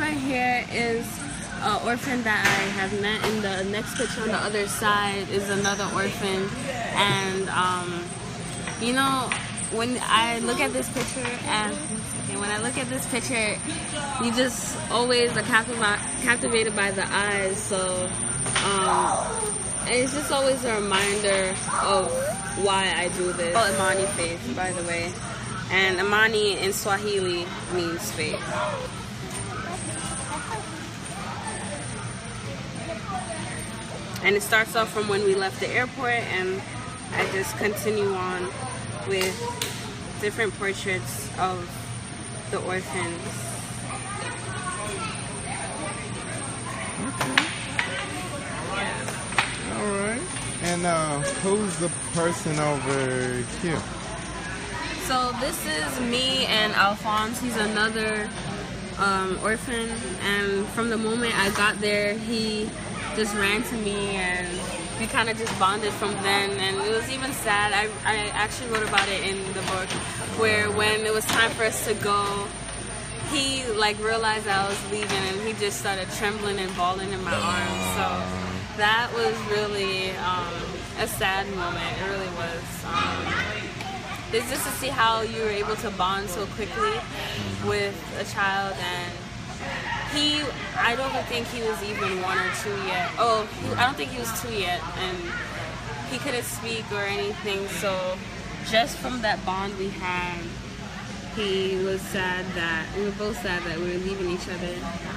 right here is an orphan that I have met. In the next picture on the other side is another orphan. And, you know, when I look at this picture, you just always are captivated by the eyes. So, and it's just always a reminder of why I do this. Oh, Imani faith, by the way. And Imani in Swahili means faith. And it starts off from when we left the airport, and I just continue on with different portraits of the orphans. Okay. All right. And who's the person over here? So this is me and Alphonse. He's another orphan, and from the moment I got there, he just ran to me, and we kind of just bonded from then. And it was even sad. I actually wrote about it in the book, where when it was time for us to go, he like realized I was leaving, and he just started trembling and bawling in my arms. So that was really a sad moment. It really was. It's just to see how you were able to bond so quickly with a child. And I don't think he was even 1 or 2 yet. I don't think he was 2 yet, and he couldn't speak or anything. So just from that bond we had, we were both sad that we were leaving each other.